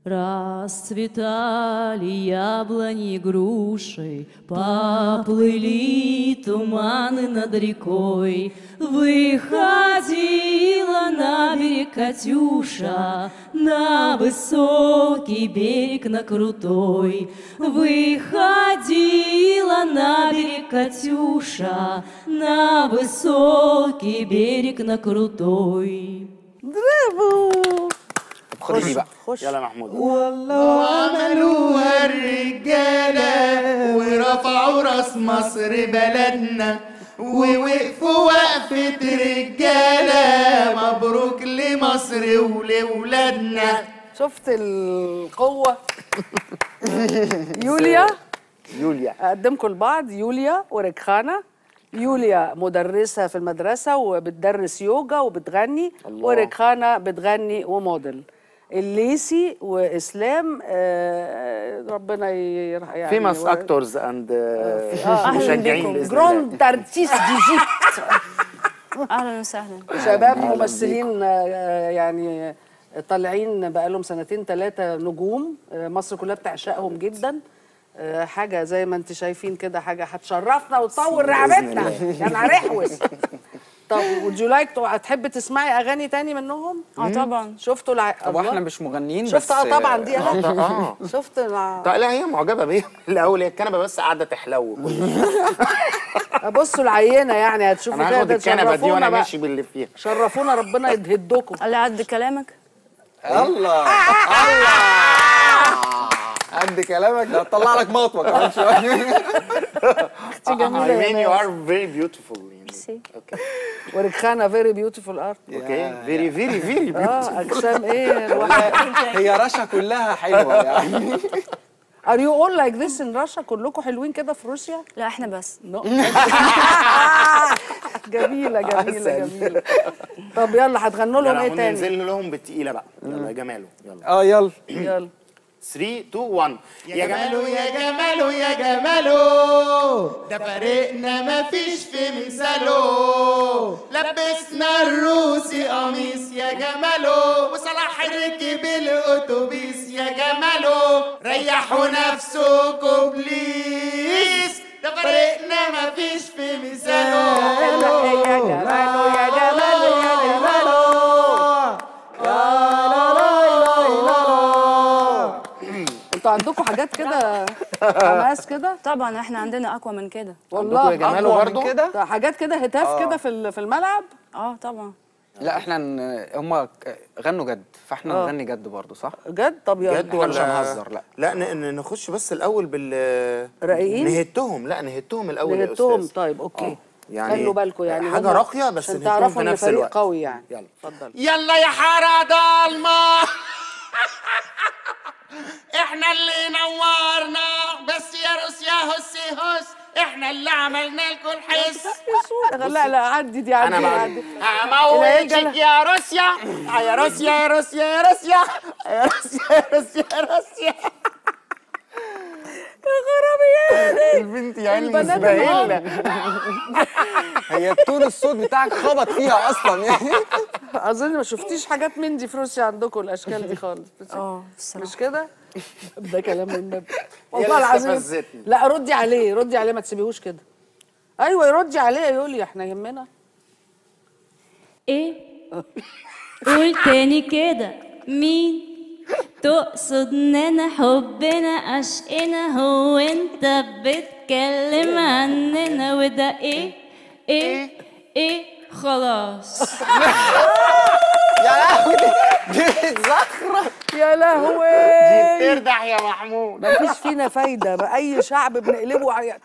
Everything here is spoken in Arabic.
Расцветали яблони, груши, поплыли туманы над рекой. Выходила на берег Катюша, на высокий берег, на крутой. Выходила на берег Катюша, на высокий берег, на крутой. برافو. خدي دي بقى. خش. يلا يا محمود. والله عملوها الرجالة ورفعوا راس مصر بلدنا ووقفوا وقفة رجالة، مبروك لمصر ولولادنا. شفت القوة؟ يوليا أقدمكم لبعض، يوليا وركخانة. يوليا مدرسة في المدرسة وبتدرس يوجا وبتغني، وركخانة بتغني وموديل. الليسي وإسلام ربنا يعني فيمس اكتورز اند مشجعين جراند ارتيست ديجيت. اهلا وسهلا. شباب ممثلين يعني طالعين بقالهم سنتين ثلاثة نجوم، مصر كلها بتعشقهم جدا. حاجة زي ما انت شايفين كده، حاجة هتشرفنا وتطور رقبتنا يعني هنحوس. طب would you like هتحب تسمعي أغاني تاني منهم؟ طبعا. شفتوا طب احنا مش مغنيين بس. شفت طبعا دي انا شفت لا هي معجبة بيها الأول، هي الكنبة بس قاعدة تحلو. بصوا العينة يعني هتشوفوا أنا هاخد كده. الكنبة دي وأنا ماشي باللي فيها. شرفونا، ربنا يهدكم. اللي قد كلامك. الله قد كلامك ده هتطلع لك مطوه كمان شويه. جميلة. I mean you are very beautiful. اوكي. وركخانة very beautiful art. اوكي very very very beautiful. أجسام إيه الواحد. هي رشا كلها حلوه يعني. Are you all like this in Russia؟ كلكم حلوين كده في روسيا؟ لا احنا بس. جميلة جميلة جميلة. طب يلا هتغنوا لهم ايه تاني؟ ننزل لهم بالتقيلة بقى. يلا يا جماله يلا. يلا يلا 3 2 1. يا جماله يا جماله يا جماله، ده فريقنا مفيش في مثاله. لبسنا الروسي قميص يا جماله، وصلاح ركب الاتوبيس يا جماله. ريحوا نفسكم بليز، ده فريقنا مفيش في مثاله. يا جماله يا جماله يا جماله. انتوا عندكم حاجات كده حماس كده؟ طبعا احنا عندنا اقوى من كده. والله يا جماله برضه كده حاجات كده هتاف كده في الملعب. طبعا. لا احنا هم غنوا جد فاحنا نغني جد برضه صح؟ جد؟ طب يلا. جد ولا مش هنهزر؟ لا نخش بس الاول رايقين؟ نهدتهم. لا نهدتهم الاول يا نهدتهم. استاذ. طيب اوكي. يعني خلوا بالكم يعني حاجه راقيه بس عشان نهدهم تعرفوا في ان نفس فريق الوقت. قوي يعني. يلا اتفضل. يلا يا حارة ضلمة، احنا اللي نورنا، بس يا روسيا هسي هس، احنا اللي عملنا لكم الحس. لا لا عدي دي عدي. انا عدي. هموتك يا روسيا يا روسيا يا روسيا يا روسيا يا روسيا يا روسيا يا روسيا. يا خرابي البنت يعني البنات مزبهلة. هي تون الصوت بتاعك خبط فيها اصلا يعني. اظن ما شفتيش حاجات من دي في روسيا عندكم الاشكال دي خالص. الصراحه مش كده؟ ده كلام من النبي والله العظيم. استفزتني. لا ردي عليه، ردي عليه، ما تسيبيهوش كده. ايوه ردي عليه يا يوليا، احنا يهمنا. ايه؟ قول تاني كده. مين؟ تقصد اننا حبنا عشقنا هو انت بتتكلم عننا وده ايه خلاص. يا لهوي دي بتزخرف. يا لهوي تردح يا محمود. مفيش فينا فايده، باي شعب بنقلبه